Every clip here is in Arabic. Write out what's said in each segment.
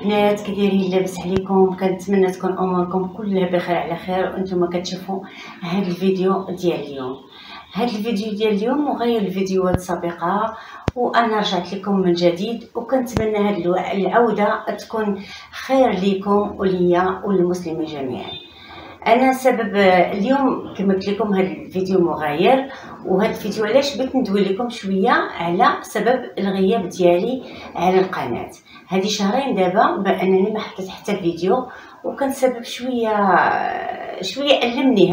البنات كي دايرين؟ لاباس عليكم؟ كنتمنى تكون اموركم كلها بخير على خير. وانتم كتشوفوا هذا الفيديو ديال اليوم. هذا الفيديو ديال اليوم مغير الفيديوهات السابقه، وانا رجعت لكم من جديد، وكنتمنى هذه العوده تكون خير لكم وليا وللمسلمين جميعا. انا سبب اليوم كما قلت لكم هذا الفيديو مغاير، وهذا الفيديو علاش بغيت ندوي لكم شويه على سبب الغياب ديالي على القناه. هذه شهرين دابا بانني ما حطيت حتى فيديو، وكان سبب شويه المني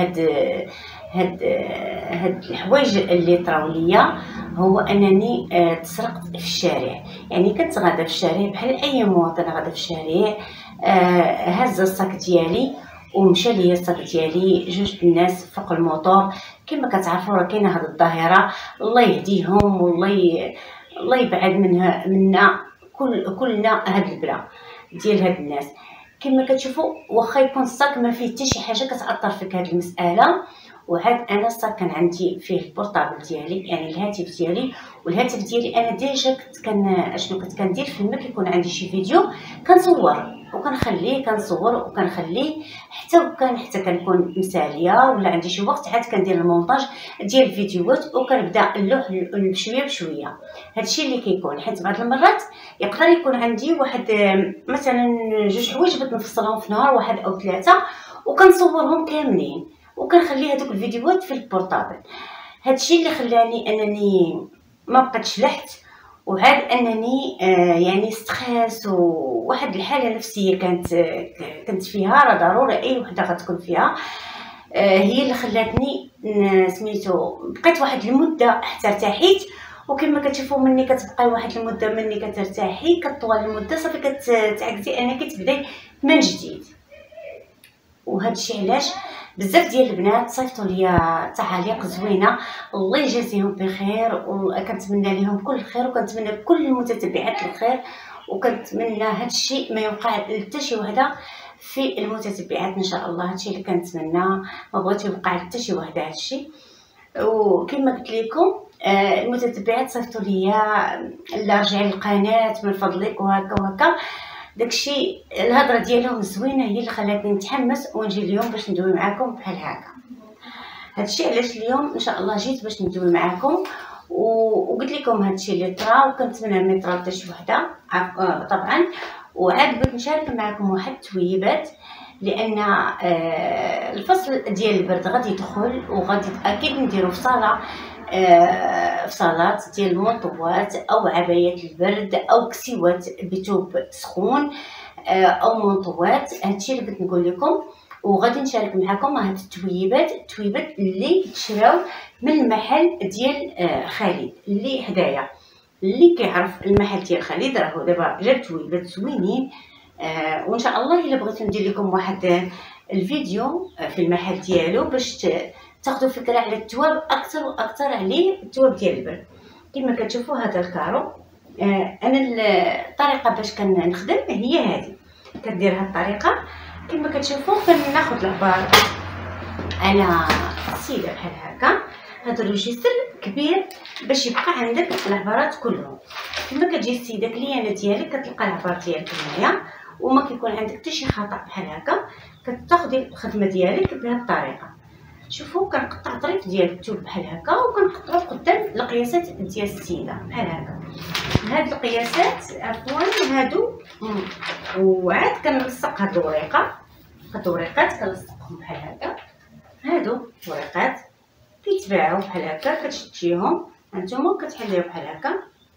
هاد الحوايج اللي طراو ليا. هو انني تسرقت في الشارع، يعني كنت غاده في الشارع بحال اي مواطن غاده في الشارع، هز الصاك ديالي ومشى ليا الصاك ديالي. جوج الناس فوق الموطور، كما كتعرفوا راه كاينه هذه الظاهره، الله يهديهم الله يبعد منا كلنا هاد البلا ديال هاد الناس. كما كتشوفوا واخا يكون الصاك ما فيه حتى شي حاجه كتاثر فيك هاد المساله. وعاد انا الصاك كان عندي فيه البورطابل ديالي، يعني الهاتف ديالي، والهاتف ديالي انا ديجا كنت كندير فيما كيكون عندي شي فيديو كنصور وكنخليه، كنصور وكنخليه حتى كنكون مساليه ولا عندي شي وقت عاد كندير المونتاج ديال الفيديوهات وكنبدا نلوح بشويه بشويه. هادشي اللي كيكون، حيت بعض المرات يقدر يكون عندي واحد مثلا جوج حوايج بغيت نفصلهم في نهار واحد او ثلاثه، وكنصورهم كاملين وكنخلي هذوك الفيديوهات في البورطابل. هادشي اللي خلاني انني ما بقيتش لحت، وعاد انني يعني ستريس وواحد الحاله نفسيه كنت فيها، راه ضروري اي وحده غتكون فيها. هي اللي خلاتني سميتو بقيت واحد المده حتى ارتحيت. وكما كتشوفوا مني كتبقاي واحد المده، مني كترتاحي كطول المده صافي كتعكسي انك تبداي من جديد. وهذا الشيء علاش بزاف ديال البنات صيفطوا ليا تعاليق زوينه، الله يجازيهم بخير، وكنتمنى لهم كل خير، وكنتمنى لكل المتتبعات الخير، وكنتمنى هذا الشيء ما يوقع لحتى شي وحده في المتتبعات ان شاء الله. هذا الشيء اللي كنتمنى، ما بغيت يوقع لحتى شي وحده هذا الشيء. وكما قلت لكم المتتبعات صيفطوا ليا لا رجعي للقناه من فضلك وهكا وهكا. داكشي الهضره ديالهم زوينه هي اللي خلاتني نتحمس ونجي اليوم باش ندوي معكم بحال هكا. هادشي علاش اليوم ان شاء الله جيت باش ندوي معكم وقلت لكم هادشي اللي طرا، وكنتمنى ما يطرا حتى شي وحده طبعا. وعاد بغيت نشارك معكم واحد التويبات، لان الفصل ديال البرد غادي يدخل، وغادي اكيد نديرو في صاله في صالات ديال المنطوات او عبايات البرد او كسيوات بثوب سخون او منطوات. هادشي اللي بغيت نقول لكم، وغادي نشارك معكم هاد التويبات اللي تشراو من المحل ديال خالد اللي حدايا. اللي كيعرف المحل ديال خالد راهو دابا جاب تويبات زوينين. وان شاء الله الا بغيت ندير لكم واحد الفيديو في المحل ديالو باش تاخذوا فكره على التواب اكثر واكثر عليه، التواب ديال البرد. كما كتشوفوا هذا الكارو، انا الطريقه باش كنخدم هي هذه، كندير هذه الطريقه. كما كتشوفوا كناخذ العبار على السيده بحال هكا، هذا الريجستر كبير باش يبقى عندك العبارات كلهم. كما كتجي السيده كليانه ديالك كتلقى العبار ديالك هنايا، وما كيكون عندك حتى شي خطا بحال هكا. كتاخذي الخدمه ديالك بهذه الطريقه. شوفوا كنقطع طريف ديال الثوب بحال هكا، وكنقطعو قدام القياسات ديال السيده بحال هكا. هاد القياسات عفوا هادو، وعاد كنلصق هاد الوريقات كنلصقهم بحال هكا. هادو الوريقات كيتباعوا بحال هكا، كتشديهم هانتوما كتحليو بحال هكا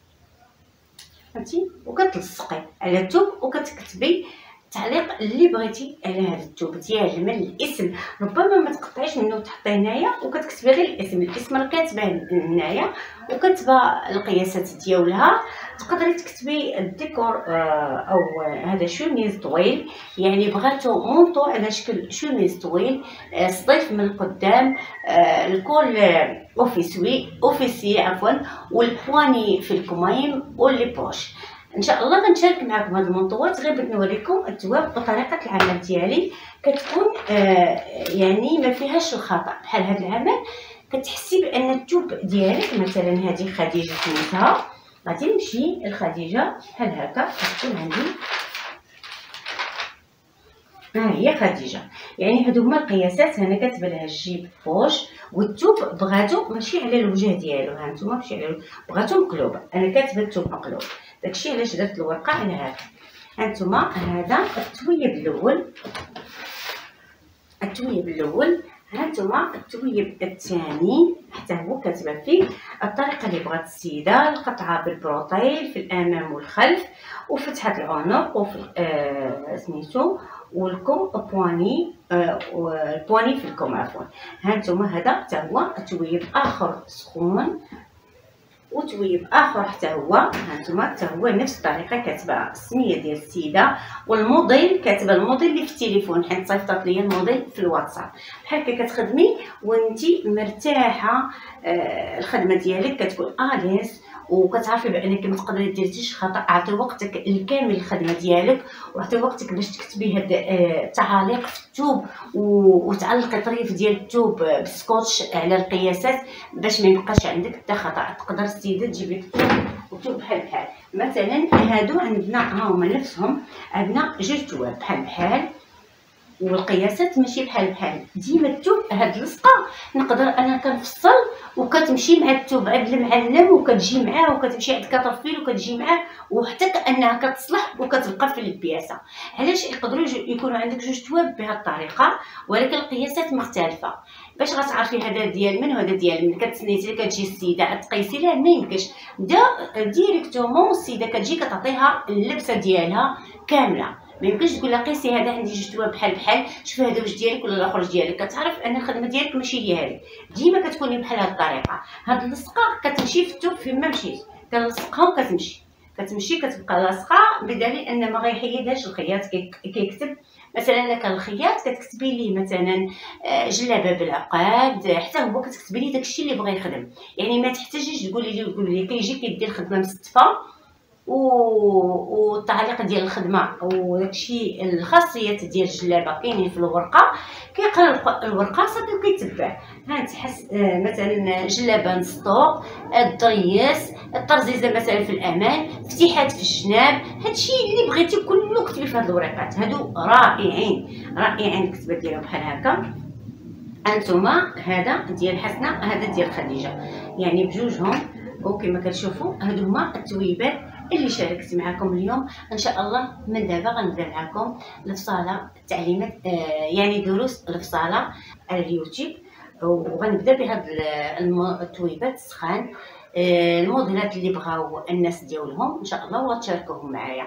فهمتي، وكتلصقي على الثوب وكتكتبي التعليق اللي بغيتي على هذا الثوب ديال من الاسم. ربما ما تقطعيش منه وتحطيه هنايا وكتكتبي غير الاسم راه كاتباه هنايا، وكتبه القياسات ديالها. تقدري تكتبي الديكور او هذا شوميز طويل، يعني بغاتو مونطو على شكل شوميز طويل، صديف من القدام، الكول اوفيسي عفوا، والبواني في الكميم واللي بوش. ان شاء الله غنشارك معكم هاد المنطوات، غير بغيت نوريكم التواب وطريقه العمل ديالي. كتكون يعني ما فيهاش الخطا. بحال هاد العمل كتحسي بان الثوب ديالك، مثلا هذه خديجه سميتها، غادي نمشي لخديجه بحال هكا، كتكون عندي ها هي خديجه. يعني هادو هما القياسات. هنا كاتبه لها الجيب بوش، والثوب بغاتو ماشي على الوجه ديالو، ها نتوما ماشي على بغاتو مقلوب، انا كاتبه الثوب مقلوب، داكشي علاش درت الورقه على هذا. ها نتوما هذا التويب الاول، التويب الاول. ها نتوما التويب الثاني حتى هو كاتبه فيه الطريقه اللي بغات السيده، القطعه بالبروطيل في الامام والخلف، وفتحه العنق، وفي سميتو والكم بواني، والبواني في الكم عفوا. ها نتوما هذا حتى هو تويب اخر سخون، وتويب اخر حتى هو. هانتوما حتى هو نفس الطريقه، كاتبه السميه ديال السيده والموديل، كاتبه الموديل اللي في التليفون، حيت صيفطت ليا الموديل في الواتساب. بحال هكا كتخدمي وانتي مرتاحه، الخدمه ديالك كتكون اليس، وكتعرفي بانك ما تقدري ديريش خطا. عطي وقتك الكامل للخدمه ديالك، وعطي وقتك باش تكتبي هاد التعاليق في الثوب، وتعلقي طريف ديال الثوب بالسكوتش على القياسات باش ما يبقاش عندك حتى خطا. تقدر السيده تجيب لك الثوب بحال بحال. مثلا هادو عندنا ها هما نفسهم، عندنا جوج تواب بحال بحال، والقياسات ماشي بحال بحال. ديما الثوب هاد اللصقه نقدر انا كنفصل وكتمشي مع الثوب عند المعلم، وكتجي معاه، وكتمشي عند كطرفيل وكتجي معاه، وحتى كانها كتصلح وكتبقى في البياسه. علاش يقدروا يكونوا عندك جوج تواب بهذه الطريقه ولكن القياسات مختلفه؟ باش غتعرفي هذا ديال من وهذا ديال من. كتسنيتي كتجي السيده تقيسي لها ما يمكنش، دا ديريكتومون السيده كتجي كتعطيها اللبسه ديالها كامله. ما يمكنش تقول لها قيسي هذا عندي جوج تواب بحال بحال، شوفي هذا واش ديالك ولا الاخر ديالك. كتعرف ان الخدمه ديالك ماشي هي هذه. ديما كتكوني بحال هذه الطريقه. هاد اللصقه كتمشي في الثوب فين ما مشيت، كنلصقها وكتمشي كتبقى لاصقه، بدليل ان ما غيحيدهاش الخياط. كيكتب مثلا انا كان الخياط كتكتبي ليه مثلا جلابه بالعقاد، حتى هو كتكتبي ليه داكشي اللي بغى يخدم. يعني ما تحتاجيش تقولي لي كيجي كيدير الخدمه مستفه والتعليق ديال الخدمه وداكشي الخاصيات ديال الجلابه كاينين في الورقه، كيقرا الورقه صافي وكيتبع. ها تحس مثلا جلابه نسطوق، الضريس، الطرزيزه مثلا في الامان، فتيحات في الجناب، هادشي اللي بغيتي كله كتبي في هاد الورقات. هادو رائعين رائعين الكتابه ديالهم بحال هكا. انتما هذا ديال حسنه، هذا ديال خديجه، يعني بجوجهم. وكما كتشوفوا هادو هما التويبات اللي شاركت معكم اليوم. ان شاء الله من دابا غنبدا معكم الفصاله التعليمات، يعني دروس الفصاله على اليوتيوب، وغنبدا بهاد التويبات السخان، الموديلات اللي بغاو الناس ديالهم ان شاء الله وتشاركوهم معايا.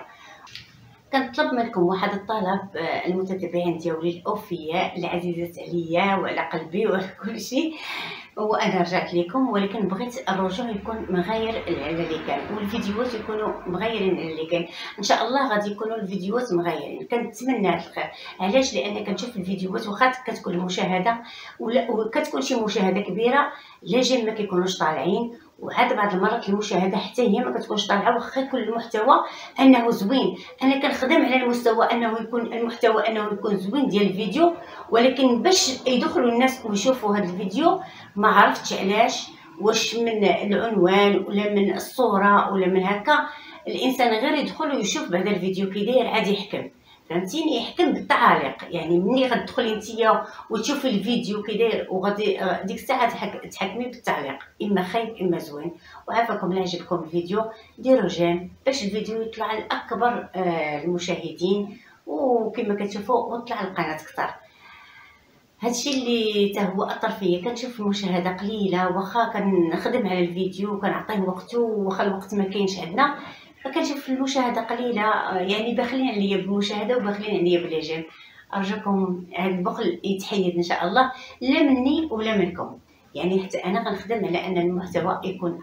كنطلب منكم واحد الطلب، المتتبعين ديالي الاوفياء العزيزات عليا وعلى قلبي وعلى كل شيء، وانا رجعت لكم، ولكن بغيت الرجوع يكون مغاير على اللي كان، والفيديوهات يكونوا مغايرين على اللي كان. ان شاء الله غادي يكونوا الفيديوهات مغايرين. كنتمنى هذا الخير. علاش؟ لان كنشوف الفيديوهات واخا كتكون المشاهده وكتكون شي مشاهده كبيره، لا جيم ما كيكونوش طالعين، وعاد بعض المرات المشاهده حتى هي ما كتكونش طالعه واخا يكون المحتوى انه زوين. انا كنخدم على المستوى انه يكون المحتوى انه يكون زوين ديال الفيديو، ولكن باش يدخلوا الناس ويشوفوا هذا الفيديو ما عرفتش علاش، واش من العنوان ولا من الصوره ولا من هكا، الانسان غير يدخل ويشوف بعد الفيديو كي داير عاد يحكم. فهمتيني؟ يحكم بالتعاليق. يعني ملي غتدخلي نتيا وتشوفي الفيديو كي داير وغادي ديك الساعه تحكمي بالتعليق، اما خايب اما زوين. وعافاكم لا عجبكم الفيديو ديروا جيم باش الفيديو يطلع لاكبر المشاهدين، وكما كتشوفوا وطلع القناه اكثر. هادشي اللي تا هو اثر فيا. كنشوف المشاهده قليله، واخا كنخدم على الفيديو وكنعطيه وقته، واخا الوقت ما كاينش عندنا، فكنشوف المشاهده قليله، يعني باخلين عليا بالمشاهده وباخلين عليا بالجيم. ارجوكم هذا البخل يتحيد ان شاء الله، لا مني ولا منكم. يعني حتى انا غنخدم على ان المحتوى يكون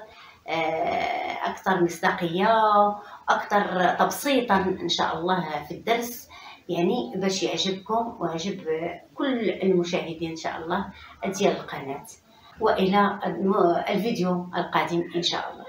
اكثر مصداقيه، اكثر تبسيطا ان شاء الله في الدرس، يعني باش يعجبكم ويعجب كل المشاهدين ان شاء الله ديال القناه. والى الفيديو القادم ان شاء الله.